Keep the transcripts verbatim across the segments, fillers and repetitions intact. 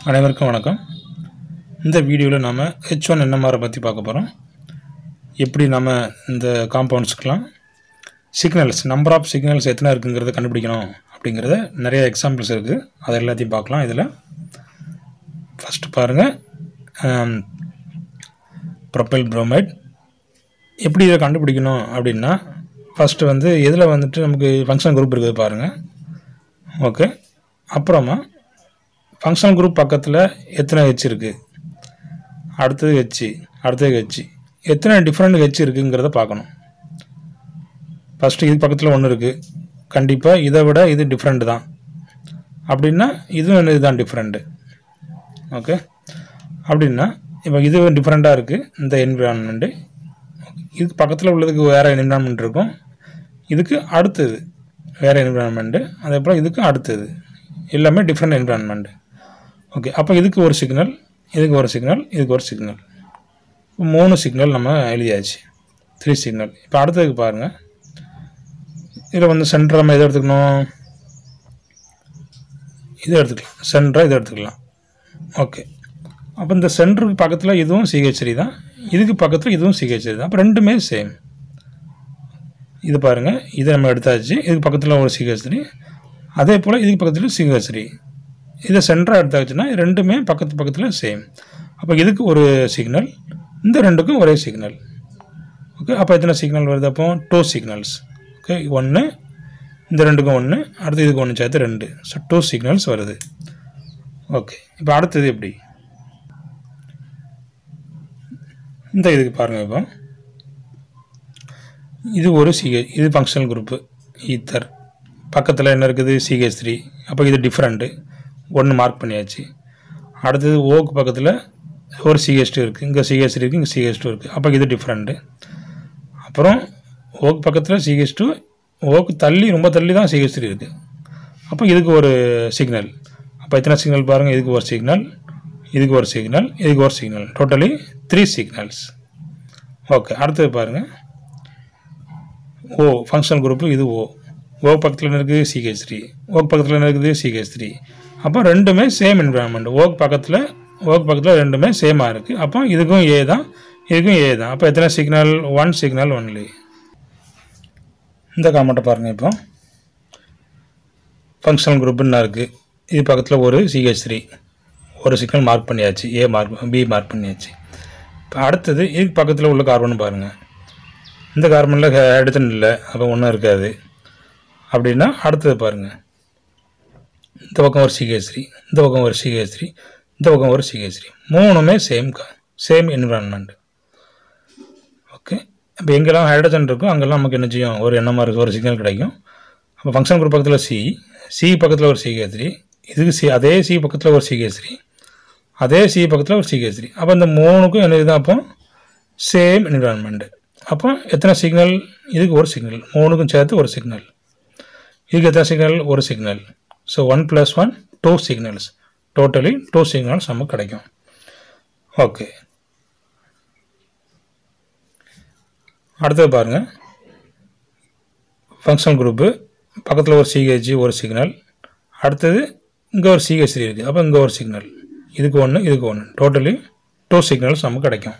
அனைவருக்கும் வணக்கம். இந்த வீடியோவில் நாம் H one N M R பற்றி பார்க்க போகிறோம். எப்படி நம்ம இந்த காம்பவுண்ட்ஸ்க்கெலாம் சிக்னல்ஸ் நம்பர் ஆஃப் சிக்னல்ஸ் எத்தனை இருக்குங்கிறத கண்டுபிடிக்கணும் அப்படிங்கிறத நிறைய எக்ஸாம்பிள்ஸ் இருக்குது. அதை எல்லாத்தையும் பார்க்கலாம். இதில் ஃபஸ்ட்டு பாருங்கள், ப்ரொப்பைல் புரோமைட் எப்படி இதை கண்டுபிடிக்கணும் அப்படின்னா, ஃபஸ்ட்டு வந்து இதில் வந்துட்டு நமக்கு ஃபங்க்ஷன் குரூப் இருக்குது பாருங்கள். ஓகே, அப்புறமா ஃபங்க்ஷனல் குரூப் பக்கத்தில் எத்தனை ஹெச் இருக்குது, அடுத்தது ஹெச், அடுத்தது ஹெச், எத்தனை டிஃப்ரெண்ட் ஹெச் இருக்குங்கிறத பார்க்கணும். ஃபஸ்ட்டு இது பக்கத்தில் ஒன்று இருக்குது, கண்டிப்பாக இதை விட இது டிஃப்ரெண்ட் தான் அப்படின்னா இதுவும் இதுதான் டிஃப்ரெண்ட்டு. ஓகே, அப்படின்னா இப்போ இது டிஃப்ரெண்ட்டாக இருக்குது இந்த என்விரான்மெண்ட்டு, இதுக்கு பக்கத்தில் உள்ளதுக்கு வேறு என்விரான்மெண்ட் இருக்கும், இதுக்கு அடுத்தது வேறு என்விரான்மெண்ட்டு, அதே போல் இதுக்கு அடுத்தது எல்லாமே டிஃப்ரெண்ட் என்விரான்மெண்ட்டு. ஓகே, அப்போ இதுக்கு ஒரு சிக்னல், இதுக்கு ஒரு சிக்னல், இதுக்கு ஒரு சிக்னல், மூணு சிக்னல் நம்ம எழுதியாச்சு, த்ரீ சிக்னல். இப்போ அடுத்ததுக்கு பாருங்கள், இதில் வந்து சென்டர் நம்ம எதை எடுத்துக்கணும், இதை எடுத்துக்கலாம், சென்டராக இதை எடுத்துக்கலாம். ஓகே, அப்போ இந்த சென்டருக்கு பக்கத்தில் இதுவும் சிஹெச்ரி தான், இதுக்கு பக்கத்தில் இதுவும் சிஹெச்ரி தான், அப்போ ரெண்டுமே சேம். இது பாருங்கள், இதை நம்ம எடுத்தாச்சு, இதுக்கு பக்கத்தில் ஒரு சிஹெச்ரி, அதே போல் இதுக்கு பக்கத்தில் சிஹெச்ரி, இதை சென்டராக எடுத்தாச்சுன்னா ரெண்டுமே பக்கத்து பக்கத்தில் சேம். அப்போ இதுக்கு ஒரு சிக்னல், இந்த ரெண்டுக்கும் ஒரே சிக்னல். ஓகே, அப்போ எத்தனை சிக்னல் வருது, அப்போ டூ சிக்னல்ஸ். ஓகே, ஒன்று, இந்த ரெண்டுக்கும் ஒன்று, அடுத்து இதுக்கு ஒன்று சேர்த்து ரெண்டு, ஸோ டூ சிக்னல்ஸ் வருது. ஓகே, இப்போ அடுத்தது எப்படி, இந்த இதுக்கு பாருங்கள். இப்போ இது ஒரு சிஹெச், இது ஃபங்க்ஷனல் குரூப்பு ஈத்தர், பக்கத்தில் என்ன இருக்குது சிஹெச் த்ரீ, அப்போ இது டிஃப்ரெண்ட்டு, ஒன்று மார்க் பண்ணியாச்சு. அடுத்தது ஓக்கு பக்கத்தில் ஒரு சிஹெச் டூ இருக்குது, இங்கே சிஹெச் த்ரீ இருக்குது, இங்கே சிஹெச் டூ இருக்குது, அப்போ இது டிஃப்ரெண்ட்டு. அப்புறம் ஓக்கு பக்கத்தில் சிஹெச் டூ, ஓக்கு தள்ளி ரொம்ப தள்ளி தான் சிஹெச் த்ரீ இருக்குது, அப்போ இதுக்கு ஒரு சிக்னல். அப்போ எத்தனை சிக்னல் பாருங்கள், இதுக்கு ஒரு சிக்னல், இதுக்கு ஒரு சிக்னல், இதுக்கு ஒரு signal, totally three signals. Okay, அடுத்தது பாருங்கள், ஓ ஃபங்க்ஷனல் குரூப்பு, இது ஓ, ஓ பக்கத்தில் என்ன இருக்குது சிஹெச் த்ரீ, ஓக்கு பக்கத்தில் என்ன இருக்குது சிஹெச் த்ரீ, அப்போ ரெண்டுமே சேம் என்விரான்மெண்ட், ஓக்கு பக்கத்தில் ஓக்கு பக்கத்தில் ரெண்டுமே சேமாக இருக்குது, அப்போ இதுக்கும் ஏ தான், இதுக்கும் ஏ தான், அப்போ எத்தனை சிக்னல், ஒன் சிக்னல் ஒன்லி. இந்த காமெண்ட்டை பாருங்கள். இப்போ ஃபங்க்ஷனல் குரூப்புன்னு இருக்குது, இது பக்கத்தில் ஒரு சிஹெச் த்ரீ, ஒரு சிக்னல் மார்க் பண்ணியாச்சு, ஏ மார்க், பி மார்க் பண்ணியாச்சு. இப்போ அடுத்தது இதுக்கு பக்கத்தில் உள்ள கார்பன் பாருங்கள், இந்த கார்பனில் ஹைட்ரஜன் இல்லை, அப்போ ஒன்றும் இருக்காது. அப்படின்னா அடுத்தது பாருங்கள், இந்த பக்கம் ஒரு சிஹெச் த்ரீ, இந்த பக்கம் ஒரு சிஹெச் த்ரீ, இந்த பக்கம் ஒரு சிஹெச் த்ரீ, மூணுமே சேம் சேம் என்விரான்மெண்ட். ஓகே, இப்போ எங்கெல்லாம் ஹைட்ரஜன் இருக்கும் அங்கெல்லாம் நமக்கு என்ன செய்யும், ஒரு என்எம்ஆர் ஒரு சிக்னல் கிடைக்கும். அப்போ ஃபங்க்ஷன் குரூப் பக்கத்தில் சி, சி பக்கத்தில் ஒரு சிஹெச் த்ரீ, இதுக்கு சி, அதே சி பக்கத்தில் ஒரு சிஹெச் த்ரீ, அதே சி பக்கத்தில் ஒரு சிஹெச் த்ரீ, அப்போ இந்த மூணுக்கும் என்ன இதுதான், அப்போ சேம் என்விரான்மெண்ட். அப்போ எத்தனை சிக்னல், இதுக்கு ஒரு சிக்னல், மூணுக்கும் சேர்த்து ஒரு சிக்னல், இதுக்கு எத்தனை சிக்னல், ஒரு signal, so one plus one two signals, totally two signals நமக்கு கிடைக்கும். ஓகே, அடுத்தது பாருங்கள், ஃபங்க்ஷனல் குரூப்பு பக்கத்தில் ஒரு சிஹெச் ஒரு சிக்னல், அடுத்தது இங்கே ஒரு சிஹெச் த்ரீ இருக்குது, அப்போ இங்கே ஒரு சிக்னல், இதுக்கு ஒன்று, இதுக்கு ஒன்று, டோட்டலி டூ சிக்னல்ஸ் நமக்கு கிடைக்கும்.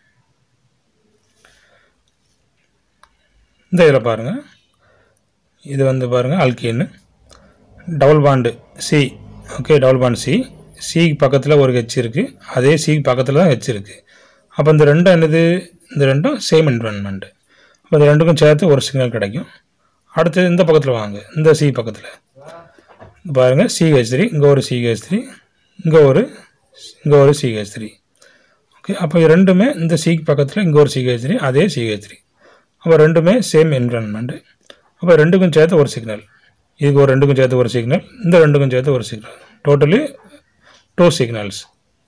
இந்த இதில் பாருங்கள், இது வந்து பாருங்கள் alkene, double bond C. Okay, double bond C, சிக்கு பக்கத்தில் ஒரு ஹெச் இருக்குது, அதே சிக்கு பக்கத்தில் தான் ஹெச் இருக்குது, அப்போ இந்த ரெண்டும் என்னது, இந்த ரெண்டும் சேம் என்விரான்மெண்ட், அப்போ இந்த ரெண்டுக்கும் சேர்த்து ஒரு சிக்னல் கிடைக்கும். அடுத்தது இந்த பக்கத்தில் வாங்க, இந்த சி பக்கத்தில் பாருங்கள் சிஹெச் த்ரீ, இங்கே ஒரு சிஹெச் த்ரீ, இங்கே ஒரு இங்கே ஒரு சிஹெச் த்ரீ. ஓகே, அப்போ ரெண்டுமே இந்த சிக்கு பக்கத்தில் இங்கே ஒரு சிஹெச் த்ரீ, அதே சிஹெச் த்ரீ, அப்போ ரெண்டுமே சேம் என்விரான்மெண்ட்டு, அப்போ ரெண்டுக்கும் சேர்த்து ஒரு சிக்னல், இதுக்கு ஒரு ரெண்டுக்கும் சேர்த்து ஒரு சிக்னல், இந்த ரெண்டுக்கும் சேர்த்து ஒரு சிக்னல், டோட்டலி டூ சிக்னல்ஸ்.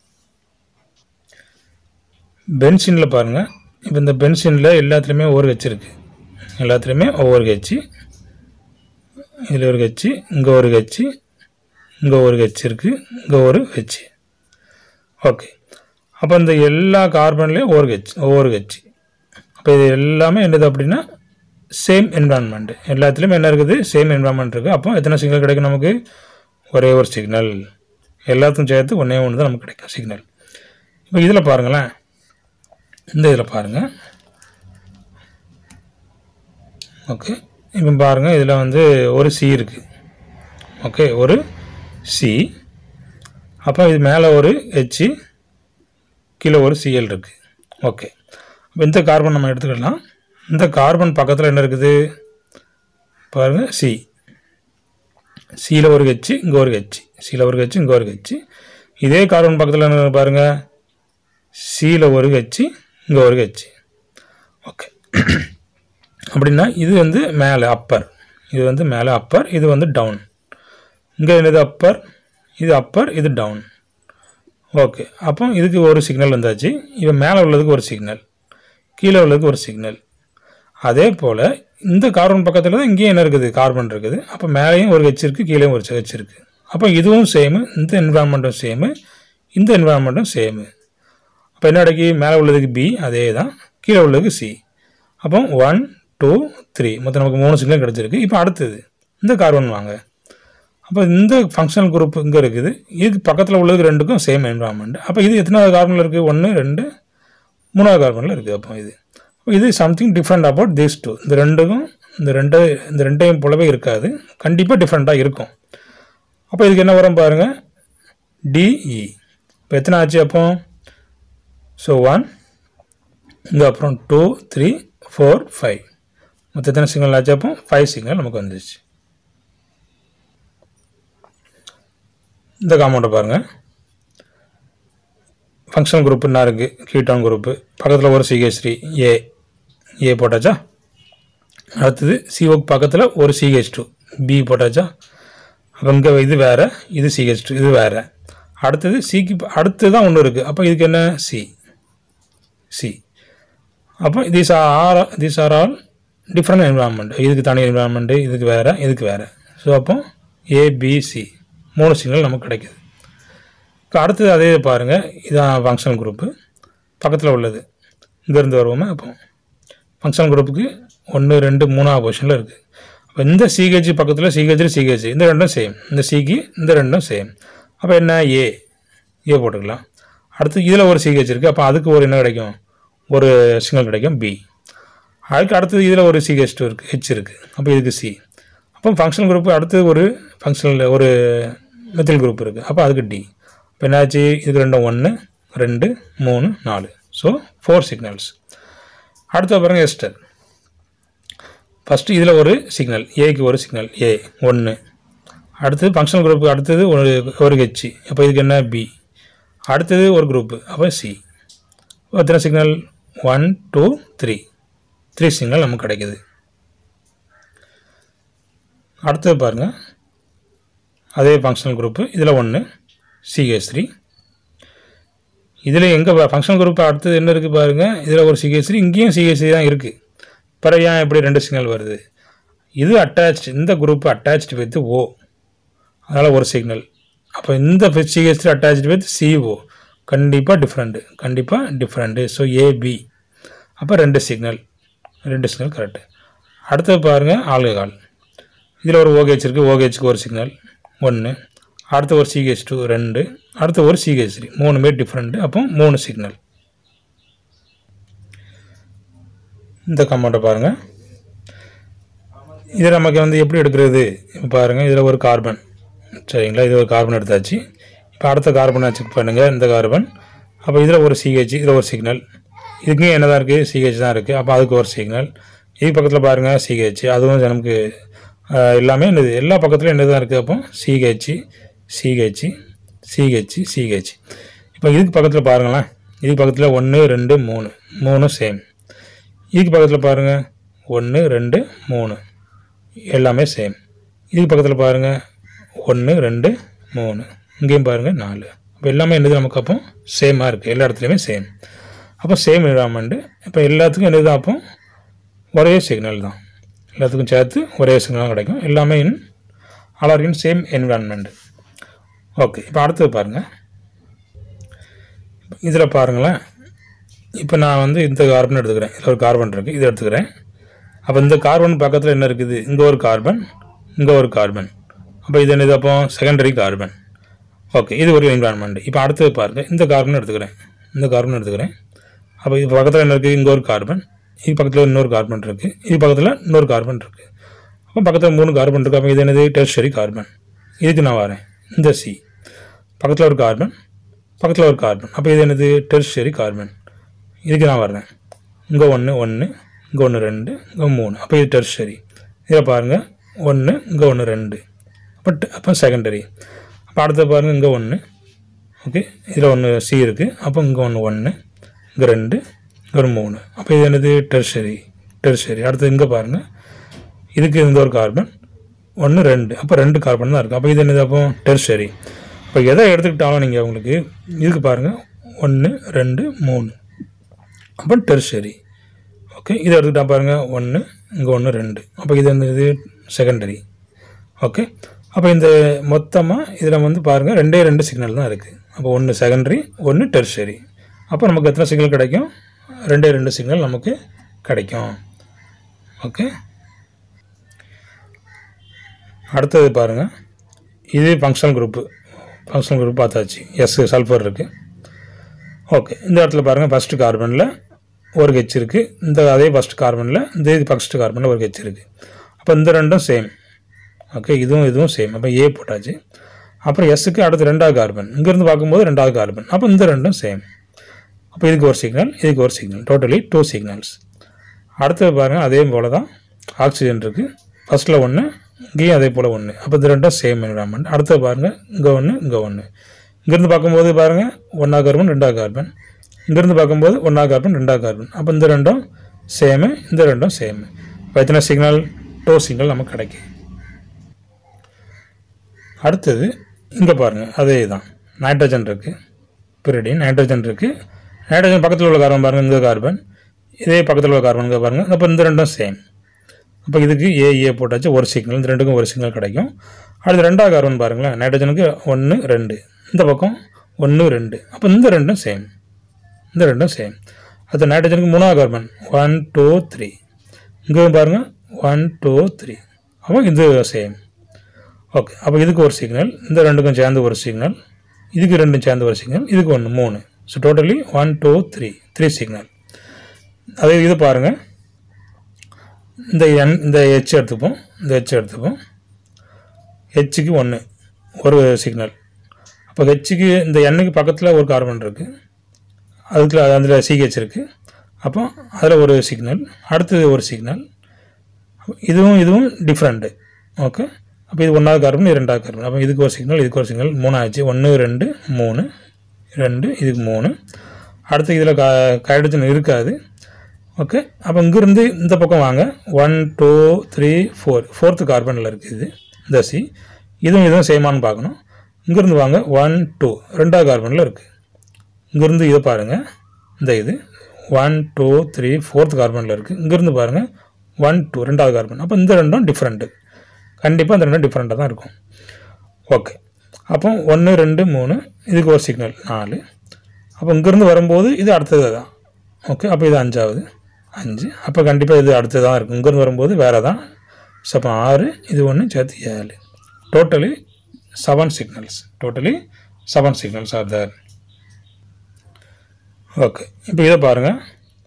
பென்சினில் பாருங்கள், இப்போ இந்த பென்சினில் எல்லாத்துலேயுமே ஒவ்வொரு ஹெச் இருக்குது, எல்லாத்துலேயுமே ஒவ்வொரு ஹெச், இதில் ஒரு ஹெச், இங்கே ஒரு ஹெச், இங்கே ஒரு ஹெச் இருக்குது, இங்கே ஒரு ஹெச். ஓகே, அப்போ இந்த எல்லா கார்பன்லேயும் ஒவ்வொரு ஹெச் ஒவ்வொரு ஹெச், அப்போ இது எல்லாமே என்னது அப்படின்னா சேம் என்விரான்மெண்ட், எல்லாத்துலேயும் என்ன இருக்குது சேம் என்விரான்மெண்ட் இருக்குது. அப்போ எத்தனை சிக்னல் கிடைக்கும் நமக்கு, ஒரே ஒரு சிக்னல், எல்லாத்துக்கும் சேர்த்து ஒன்றே ஒன்று தான் நமக்கு கிடைக்கும் சிக்னல். இப்போ இதில் பாருங்களேன், இந்த இதில் பாருங்கள். ஓகே, இப்போ பாருங்கள், இதில் வந்து ஒரு சி இருக்குது. ஓகே, ஒரு சி. அப்போ இது மேலே ஒரு ஹெச், கீழே ஒரு சிஎல் இருக்குது. ஓகே, இப்போ இந்த கார்பன் நம்ம எடுத்துக்கலாம். இந்த கார்பன் பக்கத்தில் என்ன இருக்குது பாருங்கள், சி. சியில் ஒரு ஹெச், இங்கே ஒரு ஹெச், சியில் ஒரு ஹெச், இங்கே ஒரு ஹெச். இதே கார்பன் பக்கத்தில் என்ன பாருங்கள், சியில் ஒரு ஹெச், இங்கே ஒரு ஹெச். ஓகே, அப்படின்னா இது வந்து மேலே அப்பர், இது வந்து மேலே அப்பர், இது வந்து டவுன். இங்கே என்னது அப்பர், இது அப்பர், இது டவுன். ஓகே, அப்போ இதுக்கு ஒரு சிக்னல் வந்தாச்சு. இப்போ மேலே உள்ளதுக்கு ஒரு சிக்னல், கீழே உள்ளதுக்கு ஒரு சிக்னல். அதே போல் இந்த கார்பன் பக்கத்தில் தான் இங்கேயும் என்ன இருக்குது, கார்பன் இருக்குது. அப்போ மேலேயும் ஒரு ஹெச் இருக்குது, கீழேயும் ஒரு ஹெச் இருக்குது. அப்போ இதுவும் சேமு, இந்த என்விரான்மெண்ட்டும் சேமு, இந்த என்விரான்மெண்ட்டும் சேமு. அப்போ என்ன கிடைக்கி, மேலே உள்ளதுக்கு பி அதே தான், கீழே உள்ளதுக்கு சி. அப்போ ஒன் டூ த்ரீ மொத்தம் நமக்கு மூணு சிக்னல் கிடச்சிருக்கு. இப்போ அடுத்தது இந்த கார்பன் வாங்க. அப்போ இந்த ஃபங்க்ஷனல் குரூப் இங்கே இருக்குது, இதுக்கு பக்கத்தில் உள்ளதுக்கு ரெண்டுக்கும் சேம் என்விரான்மெண்ட். அப்போ இது எத்தனாவது கார்பனில் இருக்குது, ஒன்று ரெண்டு மூணாவது கார்பனில் இருக்குது. அப்போ இது இது something different about these two. இந்த ரெண்டுக்கும் இந்த ரெண்டு இந்த ரெண்டையும் போலவே இருக்காது, கண்டிப்பாக டிஃப்ரெண்ட்டாக இருக்கும். அப்போ இதுக்கு என்ன வரும் பாருங்கள், டிஇ. இப்போ எத்தனை ஆச்சு அப்போ, ஸோ ஒன், இங்கே அப்புறம் டூ த்ரீ ஃபோர் ஃபைவ், மொத்தம் எத்தனை சிக்னல் ஆச்சு அப்போ, ஃபைவ் சிக்னல் நமக்கு வந்துச்சு. இந்த காம்பவுண்டை பாருங்கள், ஃபங்க்ஷனல் குரூப் என்ன இருக்குது, கீட்டான் குரூப்பு. பக்கத்தில் ஒரு சிஹெச் த்ரீ ஏ ஏ போட்டாச்சா. அடுத்தது சிஓக்கு பக்கத்தில் ஒரு சிஹெச் டூ பி போட்டாச்சா. அப்போ இங்கே இது வேறு, இது சிஹெச் டூ, இது வேறு. அடுத்தது சிக்கு அடுத்து தான் ஒன்று இருக்குது. அப்போ இதுக்கு என்ன, சி சி. அப்போ these are these are all different environment. இதுக்கு தனி என்விரான்மெண்ட்டு, இதுக்கு வேறு, இதுக்கு வேறு. ஸோ அப்போ ஏபிசி மூணு சிக்னல் நமக்கு கிடைக்குது. இப்போ அடுத்தது அதே பாருங்கள், இதான் ஃபங்க்ஷனல் குரூப்பு பக்கத்தில் உள்ளது. இங்கேருந்து வருவோமே, அப்போ ஃபங்க்ஷனல் குரூப்புக்கு ஒன்று ரெண்டு மூணாவது பொசிஷனில் இருக்குது. அப்போ இந்த சிஹெச் பக்கத்தில் சிஹெச் சிஹெச் இந்த ரெண்டும் சேம், இந்த சிக்கு இந்த ரெண்டும் சேம். அப்போ என்ன, ஏ ஏ போட்டுக்கலாம். அடுத்து இதில் ஒரு சிஹெச் இருக்குது, அப்போ அதுக்கு ஒரு என்ன கிடைக்கும், ஒரு சிக்னல் கிடைக்கும், பி. அதுக்கு அடுத்தது இதில் ஒரு சிஹெச் டூ இருக்குது, ஹெச் இருக்குது, அப்போ இதுக்கு சி. அப்போ ஃபங்க்ஷனல் குரூப்பு அடுத்து ஒரு ஃபங்க்ஷனல் ஒரு மெத்தில் குரூப் இருக்குது, அப்போ அதுக்கு டி. இப்போ என்னாச்சு, இதுக்கு ரெண்டும் ஒன்று ரெண்டு மூணு நாலு, ஸோ ஃபோர் சிக்னல்ஸ். அடுத்த பாருங்கள் எஸ்டர். ஃபஸ்ட்டு இதில் ஒரு சிக்னல், ஏக்கு ஒரு சிக்னல் ஏ ஒன்று. அடுத்தது ஃபங்க்ஷனல் குரூப்புக்கு அடுத்தது ஒரு ஒரு ஹெச், அப்போ இதுக்கு என்ன, பி. அடுத்தது ஒரு குரூப்பு, அப்போ சி. எத்தனை signal, one two three three signal நமக்கு கிடைக்குது. அடுத்தது பாருங்கள், அதே ஃபங்க்ஷனல் குரூப்பு, இதில் ஒன்று சிஹெச் த்ரீ. இதில் எங்கே ஃபங்க்ஷனல் குரூப் அடுத்தது என்ன இருக்குது பாருங்கள், இதில் ஒரு சிஹெச் த்ரீ, இங்கேயும் சிஹெச் த்ரீ தான் இருக்குது. பிறகு ஏன் எப்படி ரெண்டு சிக்னல் வருது, இது அட்டாச், இந்த குரூப் அட்டாச்டு வித் ஓ, அதனால் ஒரு சிக்னல். அப்போ இந்த CH three attached with CO, கண்டிப்பாக டிஃப்ரெண்ட்டு, கண்டிப்பாக டிஃப்ரெண்ட்டு. ஸோ ஏபி, அப்போ ரெண்டு சிக்னல், ரெண்டு சிக்னல் கரெக்டு. அடுத்தது பாருங்கள் ஆல்கஹால். இதில் ஒரு ஓஹெச் இருக்குது, ஓஹெச்சுக்கு ஒரு சிக்னல் ஒன்று. அடுத்து ஒரு சிஹெச் டூ ரெண்டு, அடுத்து ஒரு சிஹெச் த்ரீ, மூணுமே டிஃப்ரெண்ட்டு, அப்போ மூணு சிக்னல். இந்த கம்பவுண்டை பாருங்கள், இதை நமக்கு வந்து எப்படி எடுக்கிறது, இப்போ பாருங்கள், இதில் ஒரு கார்பன், சரிங்களா, இது ஒரு கார்பன் எடுத்தாச்சு. இப்போ அடுத்த கார்பனை செக் பண்ணுங்கள், இந்த கார்பன். அப்போ இதில் ஒரு சிஹெச், இதில் ஒரு சிக்னல், இதுக்கும் என்ன தான் இருக்குது, சிஹெச் தான் இருக்குது, அப்போ அதுக்கு ஒரு சிக்னல். இது பக்கத்தில் பாருங்கள் சிஹெச், அதுவும் நமக்கு எல்லாமே என்னது, எல்லா பக்கத்துலையும் என்ன தான் இருக்குது, அப்போ சிஹெச் சிஹெச் சிஹெச் சிஹெச். இப்போ இதுக்கு பக்கத்தில் பாருங்களேன், இதுக்கு பக்கத்தில் ஒன்று ரெண்டு மூணு மூணு சேம். இதுக்கு பக்கத்தில் பாருங்கள் ஒன்று ரெண்டு மூணு எல்லாமே சேம். இதுக்கு பக்கத்தில் பாருங்கள் ஒன்று ரெண்டு மூணு, இங்கேயும் பாருங்கள் நாலு. அப்போ எல்லாமே என்னது நமக்கு அப்போ சேமாக இருக்குது, எல்லா இடத்துலையுமே சேம். அப்போ சேம் என்விரான்மெண்ட்டு. இப்போ எல்லாத்துக்கும் என்னது அப்போ ஒரே சிக்னல் தான், எல்லாத்துக்கும் சேர்த்து ஒரே சிக்னல் கிடைக்கும், எல்லாமே in all are in same environment. Okay, இப்போ அடுத்தது பாருங்கள், இதில் பாருங்களேன். இப்போ நான் வந்து இந்த கார்பன் எடுத்துக்கிறேன், இதில் ஒரு கார்பன் இருக்குது, இதை எடுத்துக்கிறேன். அப்போ இந்த கார்பன் பக்கத்தில் என்ன இருக்குது, இங்கே ஒரு கார்பன், இங்கே ஒரு கார்பன். அப்போ இது என்னது அப்போ செகண்டரி கார்பன். ஓகே, இது ஒரு என்விரான்மெண்ட். இப்போ அடுத்தது பாருங்கள், இந்த கார்பன் எடுத்துக்கிறேன், இந்த கார்பன் எடுத்துக்கிறேன். அப்போ இது பக்கத்தில் என்ன இருக்குது, இங்கே ஒரு கார்பன், இது பக்கத்தில் இன்னொரு கார்பன் இருக்குது, இது பக்கத்தில் இன்னொரு கார்பன் இருக்குது. அப்போ பக்கத்தில் மூணு கார்பன் இருக்குது. அப்போ இது என்னது, டெர்ஷரி கார்பன். இதுக்கு நான் வரேன், இந்த சி பக்கத்தில் ஒரு கார்பன், பக்கத்தில் ஒரு கார்பன். அப்போ இது என்னது, டெர்ஷரி கார்பன். இதுக்கு நான் வரேன், இங்கே ஒன்று ஒன்று, இங்கே ஒன்று ரெண்டு, இங்கே மூணு. அப்போ இது டெர்ஷரி. இதில் பாருங்கள், ஒன்று, இங்கே ஒன்று ரெண்டு, அப்போ அப்போ செகண்டரி. அப்போ அடுத்த பாருங்கள், இங்கே ஒன்று, ஓகே, இதில் ஒன்று சி இருக்குது. அப்போ இங்கே ஒன்று ஒன்று, இங்கே ரெண்டு, இங்கே ஒரு மூணு. அப்போ இது என்னது, டெர்ஷரி டெர்ஷரி. அடுத்து இங்கே பாருங்கள், இதுக்கு இந்த ஒரு கார்பன், ஒன்று ரெண்டு, அப்போ ரெண்டு கார்பன் தான் இருக்குது. அப்போ இது என்னது, அப்போ டெர்ஷரி. இப்போ எதை எடுத்துக்கிட்டாலும் நீங்கள் உங்களுக்கு இதுக்கு பாருங்கள், ஒன்று ரெண்டு மூணு, அப்போ டெர்ஷரி. ஓகே, இதை எடுத்துக்கிட்டா பாருங்கள், ஒன்று, இங்கே ஒன்று ரெண்டு, அப்போ இது என்னது, செகண்டரி. ஓகே, அப்போ இந்த மொத்தமாக இதில் வந்து பாருங்கள், ரெண்டே ரெண்டு சிக்னல் தான் இருக்குது. அப்போ ஒன்று செகண்டரி, ஒன்று டெர்ஷரி. அப்போ நமக்கு எத்தனை சிக்னல் கிடைக்கும், ரெண்டே ரெண்டு சிக்னல் நமக்கு கிடைக்கும். ஓகே, அடுத்தது பாருங்கள், இது ஃபங்க்ஷனல் குரூப்பு. ஃபங்க்ஷனல் குரூப் பார்த்தாச்சு. எஸ் சல்ஃபர் இருக்குது. ஓகே, இந்த இடத்துல பாருங்கள், ஃபஸ்ட்டு கார்பனில் ஒரு ஹெச் இருக்குது. இந்த அதே ஃபஸ்ட்டு கார்பனில் இந்த இது ஃபஸ்ட்டு கார்பனில் ஒரு ஹெச் இருக்குது. அப்போ இந்த ரெண்டும் சேம். ஓகே, இதுவும் இதுவும் சேம். அப்போ ஏ போட்டாச்சு. அப்புறம் எஸ்ஸுக்கு அடுத்து ரெண்டாவது கார்பன், இங்கேருந்து பார்க்கும்போது ரெண்டாவது கார்பன். அப்போ இந்த ரெண்டும் சேம். அப்போ இதுக்கு ஒரு சிக்னல், இதுக்கு ஒரு சிக்னல், டோட்டலி டூ சிக்னல்ஸ். அடுத்தது பாருங்கள், அதே போல் தான் ஆக்சிஜன் இருக்குது. ஃபஸ்ட்டில் ஒன்று, இங்கேயும் அதே போல் ஒன்று. அப்போ இது ரெண்டும் சேம் என்விரான்மெண்ட். அடுத்தது பாருங்கள், இங்கே ஒன்று, இங்கே ஒன்று. இங்கேருந்து பார்க்கும்போது பாருங்கள், ஒன்றாவது கார்பன், ரெண்டாவது கார்பன். இங்கேருந்து பார்க்கும்போது ஒன்றாவது கார்பன், ரெண்டாவது கார்பன். அப்போ இந்த ரெண்டும் சேமு, இந்த ரெண்டும் சேமு. இப்போ எத்தனை சிக்னல், டூ சிக்னல் நமக்கு கிடைக்கும். அடுத்தது இங்கே பாருங்கள், அதே தான் நைட்ரஜன் இருக்குது, பிரிடின் நைட்ரஜன் இருக்குது. நைட்ரஜன் பக்கத்தில் உள்ள கார்பன் பாருங்கள், இங்கே கார்பன், இதே பக்கத்தில் உள்ள கார்பன் இங்கே பாருங்கள். அப்போ இந்த ரெண்டும் சேம். அப்போ இதுக்கு ஏ ஏ போட்டாச்சு, ஒரு சிக்னல், இந்த ரெண்டுக்கும் ஒரு சிக்னல் கிடைக்கும். அடுத்து ரெண்டாவது கார்பன் பாருங்களேன், நைட்ரஜனுக்கு ஒன்று ரெண்டு, இந்த பக்கம் ஒன்று ரெண்டு. அப்போ இந்த ரெண்டும் சேம், இந்த ரெண்டும் சேம். அடுத்து நைட்ரஜனுக்கு மூணாவது கார்பன், ஒன் டூ த்ரீ, இங்கே பாருங்கள், ஒன் டூ த்ரீ. அப்போ இது சேம். ஓகே, அப்போ இதுக்கு ஒரு சிக்னல், இந்த ரெண்டுக்கும் சேர்ந்து ஒரு சிக்னல், இதுக்கு ரெண்டும் சேர்ந்து ஒரு சிக்னல், இதுக்கு ஒன்று மூணு. So totally one two three three signal. அதே இது பாருங்கள், இந்த என் இந்த ஹெச் எடுத்துப்போம், இந்த ஹெச் எடுத்துப்போம். ஹெச்சுக்கு ஒன்று ஒரு சிக்னல். அப்போ ஹெச்சுக்கு இந்த எண்ணுக்கு பக்கத்தில் ஒரு கார்பன் இருக்குது, அதுக்குள்ள அதில் சிஹெச் இருக்குது. அப்போ அதில் ஒரு சிக்னல், அடுத்தது ஒரு சிக்னல். இதுவும் இதுவும் டிஃப்ரெண்ட்டு. ஓகே, அப்போ இது ஒன்றாவது கார்பன், இது ரெண்டாவது கார்பன். அப்போ இதுக்கு ஒரு சிக்னல், இதுக்கு ஒரு சிக்னல், மூணு ஆச்சு. ஒன்று ரெண்டு மூணு, ரெண்டு, இதுக்கு மூணு. அடுத்து இதில் கா ஹைட்ரஜன் இருக்காது. ஓகே, அப்போ இங்கேருந்து இந்த பக்கம் வாங்க, one two three four, fourth கார்பனில் இருக்குது இது, இந்த சி. இதுவும் இதுவும் சேமானு பார்க்கணும். இங்கேருந்து வாங்க, ஒன் டூ ரெண்டாவது கார்பனில் இருக்குது. இங்கேருந்து இதை பாருங்கள், இந்த இது ஒன் டூ த்ரீ ஃபோர்த்து கார்பனில் இருக்குது. இங்கேருந்து பாருங்கள், ஒன் டூ ரெண்டாவது கார்பன். அப்போ இந்த ரெண்டும் டிஃப்ரெண்ட்டு, கண்டிப்பாக அந்த ரெண்டும் டிஃப்ரெண்ட்டாக தான் இருக்கும். ஓகே, அப்போ ஒன்று ரெண்டு மூணு, இதுக்கு ஒரு சிக்னல் நாலு. அப்போ இங்கேருந்து வரும்போது இது அடுத்தது தான். ஓகே, அப்போ இது அஞ்சாவது, அஞ்சு. அப்போ கண்டிப்பாக இது அடுத்தது தான் இருக்கும். இங்கேருந்து வரும்போது வேறு தான். ஸோ அப்போ ஆறு, இது ஒன்று சேர்த்து ஏழு. Totally seven signals, totally seven signals are there. Okay, இப்போ இதை பாருங்கள்,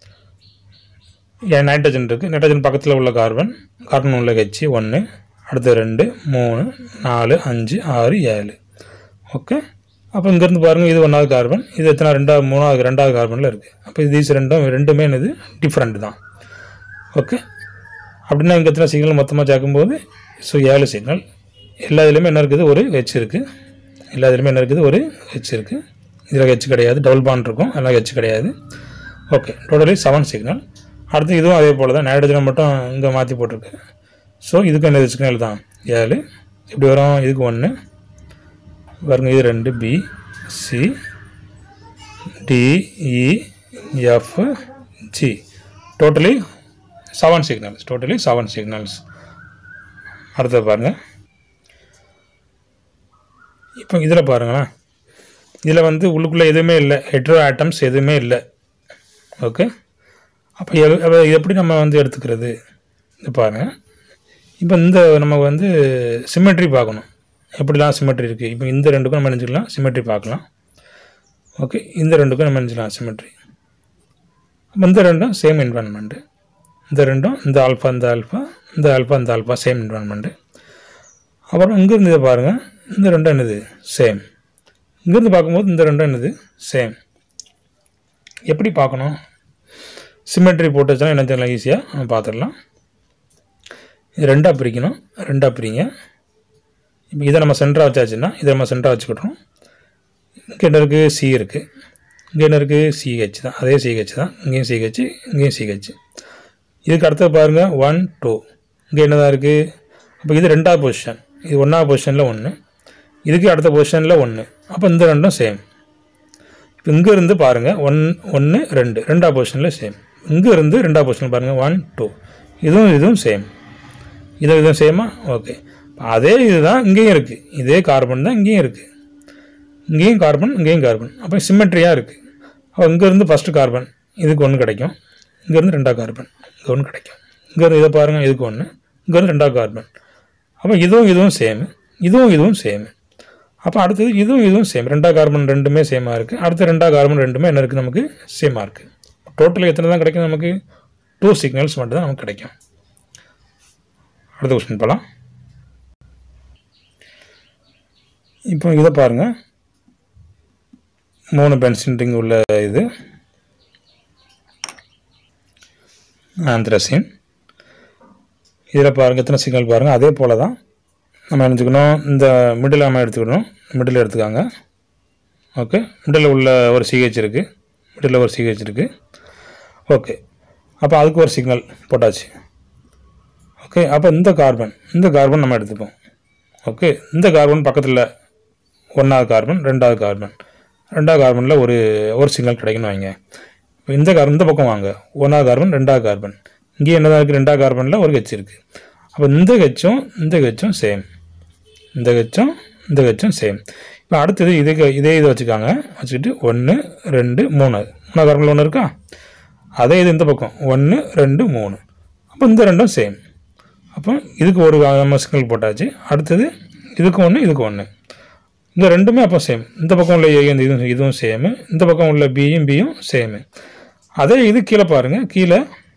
ஏன் நைட்ரஜன் இருக்குது, நைட்ரஜன் பக்கத்தில் உள்ள கார்பன், கார்பன் உள்ள ஹெச் ஒன்று, அடுத்து ரெண்டு மூணு நாலு அஞ்சு ஆறு ஏழு. ஓகே, அப்போ இங்கேருந்து பாருங்கள், இது ஒன்றாவது கார்பன், இது எத்தனை ரெண்டாவது மூணாவது ரெண்டாவது கார்பனில் இருக்குது. அப்போ இது ரெண்டும் ரெண்டுமே என்னது டிஃப்ரெண்ட் தான். ஓகே, அப்படின்னா இங்கே எத்தனை சிக்னல் மொத்தமாக சேர்க்கும்போது ஸோ ஏழு சிக்னல். எல்லா இதுலேயுமே என்ன இருக்குது, ஒரு ஹெச் இருக்குது. எல்லா இதுலேயுமே என்ன இருக்குது, ஒரு ஹெச் இருக்குது. இதில் ஹெச் கிடையாது, டபுள் பாண்ட் இருக்கும், அதெல்லாம் ஹெச் கிடையாது. Okay, totally seven signal. அடுத்து இதுவும் அதே போல் தான், நைட்ரஜனை மட்டும் இங்கே மாற்றி போட்டிருக்கு. ஸோ இதுக்கு என்ன சிக்னல் தான் ஏழு. இப்படி வரும், இதுக்கு ஒன்று பாருங்க, இது ரெண்டு, B C D E F G. Totally seven signals, totally seven signals. அடுத்தது பாருங்கள், இப்போ இதில் பாருங்களேன், இதில் வந்து உள்ளுக்குள்ளே எதுவுமே இல்லை, ஹெட்ரோ ஆட்டம்ஸ் எதுவுமே இல்லை. ஓகே, அப்போ எ எப்படி நம்ம வந்து எடுத்துக்கிறது, இது பாருங்கள். இப்போ இந்த நம்ம வந்து சிமெட்ரி பார்க்கணும். எப்படிலாம் சிமெட்ரி இருக்குது. இப்போ இந்த ரெண்டுக்கும் நம்ம நினச்சிக்கலாம் சிமெட்ரி பார்க்கலாம். ஓகே, இந்த ரெண்டுக்கும் நம்ம நினச்சிக்கலாம் சிமெட்ரி. இந்த ரெண்டும் சேம் என்வரான்மெண்ட்டு. இந்த ரெண்டும் இந்த ஆல்ஃபா இந்த ஆல்ஃபா இந்த ஆல்ஃபா இந்த ஆல்ஃபா சேம் என்வரான்மெண்ட்டு. அப்புறம் இங்கேருந்து இதை பாருங்கள், இந்த ரெண்டும் என்னது சேம். இங்கேருந்து பார்க்கும்போது இந்த ரெண்டும் என்னது சேம். எப்படி பார்க்கணும்? சிமெட்ரி போட்டு வச்சா என்ன தெரியலாம், ஈஸியாக நம்ம பார்த்துடலாம். இது ரெண்டாக பிரிக்கணும். ரெண்டாக பிரிங்க. இப்போ இதை நம்ம சென்டராக வச்சாச்சுன்னா இதை நம்ம சென்டராக வச்சுக்கிட்டோம். இங்கே என்ன இருக்குது, சி இருக்குது. இங்கே என்ன இருக்குது, சிஹெச் தான். அதே சிஹெச் தான். இங்கேயும் சிஹெச், இங்கேயும் சிஹெச். இதுக்கு அடுத்தது பாருங்கள் ஒன் டூ. இங்கே என்ன தான் இருக்குது. அப்போ இது ரெண்டாவது பொசிஷன், இது ஒன்றாவது பொசிஷனில் ஒன்று, இதுக்கு அடுத்த பொசிஷனில் ஒன்று. அப்போ இந்த ரெண்டும் சேம். இப்போ இங்கேருந்து பாருங்கள் ஒன் ஒன்று ரெண்டு ரெண்டாவது பொசிஷனில் சேம். இங்கேருந்து ரெண்டாவது பொசிஷனில் பாருங்கள் ஒன் டூ. இதுவும் இதுவும் சேம். இதுவும் இதுவும் சேமா? ஓகே. அதே இது தான் இங்கேயும் இருக்குது. இதே கார்பன் தான் இங்கேயும் இருக்குது. இங்கேயும் கார்பன், இங்கேயும் கார்பன். அப்போ சிமெட்ரியாக இருக்குது. அப்போ இங்கேருந்து ஃபஸ்ட்டு கார்பன் இதுக்கு ஒன்று கிடைக்கும். இங்கேருந்து ரெண்டாவது கார்பன் இங்கே ஒன்று கிடைக்கும். இங்கேருந்து இதை பாருங்கள், இதுக்கு ஒன்று, இங்கேருந்து ரெண்டாவது கார்பன். அப்போ இதுவும் இதுவும் சேமு, இதுவும் இதுவும் சேமு. அப்போ அடுத்தது இதுவும் இதுவும் சேம். ரெண்டாவது கார்பன் ரெண்டுமே சேமாக இருக்குது. அடுத்த ரெண்டாவது கார்பன் ரெண்டுமே என்ன இருக்குது, நமக்கு சேமாக இருக்குது. டோட்டல் எத்தனை தான் கிடைக்கும் நமக்கு? டூ சிக்னல்ஸ் மட்டும் தான் நமக்கு கிடைக்கும். அடுத்த கொஸ்டின் போகலாம். இப்போ இதை பாருங்கள், மூணு பென்சின் ரிங் உள்ள இது ஆந்த்ரசின். இதில் பாருங்கள் எத்தனை சிக்னல் பாருங்கள். அதே போல் தான் நம்ம நினச்சிக்கணும். இந்த மிடில் நம்ம எடுத்துக்கணும். மிடில் எடுத்துக்காங்க. ஓகே, மிடில் உள்ள ஒரு சிஹெச் இருக்குது. மிடில் ஒரு சிஹெச் இருக்குது. ஓகே, அப்போ அதுக்கு ஒரு சிக்னல் போட்டாச்சு. ஓகே, அப்போ இந்த கார்பன் இந்த கார்பன் நம்ம எடுத்துப்போம். ஓகே, இந்த கார்பன் பக்கத்தில் ஒன்றாவது கார்பன் ரெண்டாவது கார்பன் ரெண்டாவது கார்பனில் ஒரு ஒரு சிக்னல் கிடைக்குன்னு வைங்க. இப்போ இந்த கார்பன் இந்த பக்கம் வாங்க, ஒன்றாவது கார்பன் ரெண்டாவது கார்பன். இங்கே என்னதான் இருக்குது, ரெண்டாவது கார்பனில் ஒரு ஹெச் இருக்குது. அப்போ இந்த ஹெச்சும் இந்த ஹெச்சும் சேம். இந்த ஹெச்சும் இந்த ஹெச்சும் சேம். இப்போ அடுத்தது இதுக்கு இதே இதை வச்சுக்காங்க. வச்சுக்கிட்டு ஒன்று ரெண்டு மூணு மூணாவது கார்பனில் ஒன்று இருக்கா. அதே இது இந்த பக்கம் ஒன்று ரெண்டு மூணு. அப்போ இந்த ரெண்டும் சேம். அப்போ இதுக்கு ஒரு நம்ம சிக்னல் போட்டாச்சு. அடுத்தது இதுக்கு ஒன்று இதுக்கு ஒன்று. இந்த ரெண்டுமே அப்போ சேம். இந்த பக்கம் உள்ள ஏயும் இதுவும் இதுவும் சேமு. இந்த பக்கம் உள்ள பியும் பியும் சேமு. அதே இது கீழே பாருங்கள், கீழே